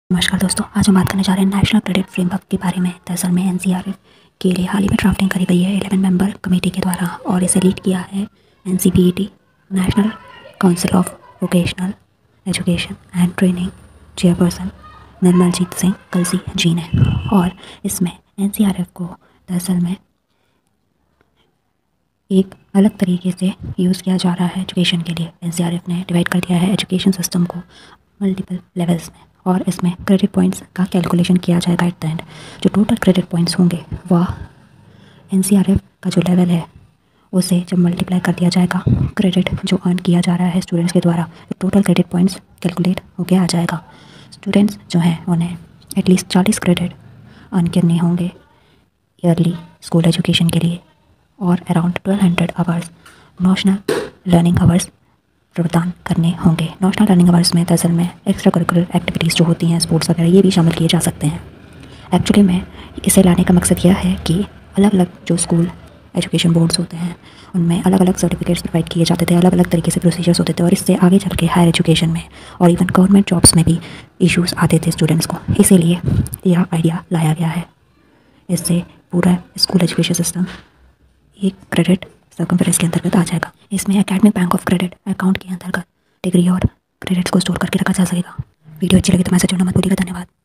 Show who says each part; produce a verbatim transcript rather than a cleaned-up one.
Speaker 1: नमस्कार दोस्तों, आज हम बात करने जा रहे हैं नेशनल क्रेडिट फ्रेमवर्क के बारे में। दरअसल में एनसीआरएफ के लिए हाल ही में ड्राफ्टिंग करी गई है इलेवन मेंबर कमेटी के द्वारा और इसे लीड किया है NCPET national council of vocational education and training chairperson Nirmaljit Singh Kalsi ji ने। और इसमें एनसीआरएफ को दरअसल में एक अलग तरीके से यूज़ किया जा रहा है एजुकेशन के लिए। एनसीआरएफ ने डिवाइड कर दिया है एजुकेशन सिस्टम को मल्टीपल लेवल्स में और इसमें क्रेडिट पॉइंट्स का कैलकुलेशन किया जाएगा एट द एंड। जो टोटल क्रेडिट पॉइंट्स होंगे वह एनसीआरएफ का जो लेवल है उसे जब मल्टीप्लाई कर दिया जाएगा, क्रेडिट जो अर्न किया जा रहा है स्टूडेंट्स के द्वारा, तो टोटल क्रेडिट पॉइंट्स कैलकुलेट होकर आ जाएगा। स्टूडेंट्स जो हैं उन्हें एटलीस्ट चालीस क्रेडिट अर्न करने होंगे ईयरली स्कूल एजुकेशन के लिए और around twelve hundred hours national learning hours प्रदान करने होंगे। नेशनल लर्निंग आवर्स में दरअसल में एक्स्ट्रा करिकुलर एक्टिविटीज़ जो होती हैं, स्पोर्ट्स वगैरह, ये भी शामिल किए जा सकते हैं। एक्चुअली में इसे लाने का मकसद यह है कि अलग अलग जो स्कूल एजुकेशन बोर्ड्स होते हैं उनमें अलग अलग सर्टिफिकेट्स प्रोवाइड किए जाते थे, अलग अलग तरीके से प्रोसीजर्स होते थे और इससे आगे चल के हायर एजुकेशन में और इवन गवर्नमेंट जॉब्स में भी इश्यूज़ आते थे स्टूडेंट्स को। इसीलिए यह आइडिया लाया गया है। इससे पूरा स्कूल एजुकेशन सिस्टम एक क्रेडिट सर्कमफेरेंस के अंतर्गत आ जाएगा। इसमें academic bank of credit account के अंतर्गत डिग्री और क्रेडिट्स को स्टोर करके रखा जा सकेगा। वीडियो अच्छी लगी तो मैसेज करना मत भूलिएगा। धन्यवाद।